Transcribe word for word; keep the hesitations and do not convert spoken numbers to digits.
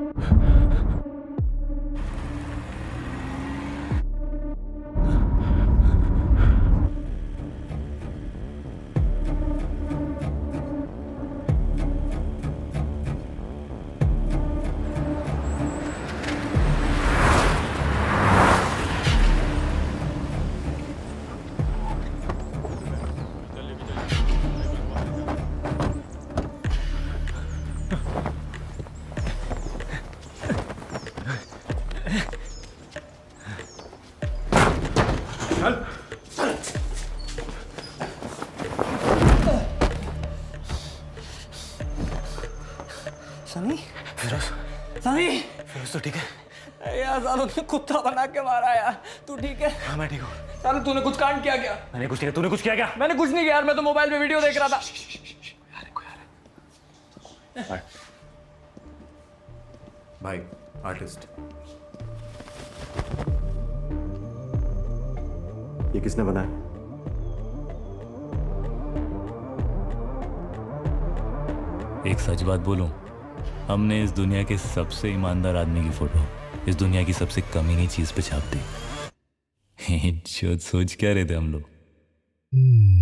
सनी, फिरोज, सनी, फिरोज तो ठीक है यार सालों ने कुत्ता बना के मारा यार। तू ठीक है? हाँ मैं ठीक हूँ। सालों तूने कुछ कांड किया क्या? मैंने कुछ किया, तूने कुछ किया क्या? मैंने कुछ नहीं किया यार, मैं तो मोबाइल पे वीडियो देख रहा था। यार कोई आ रहा है। भाई आर्टिस्ट, ये किसने बनाया? एक सच बात बोलूं, हमने इस दुनिया के सबसे ईमानदार आदमी की फोटो इस दुनिया की सबसे कमीनी चीज पे छाप दी। जो सोच क्या रहे थे हम लोग।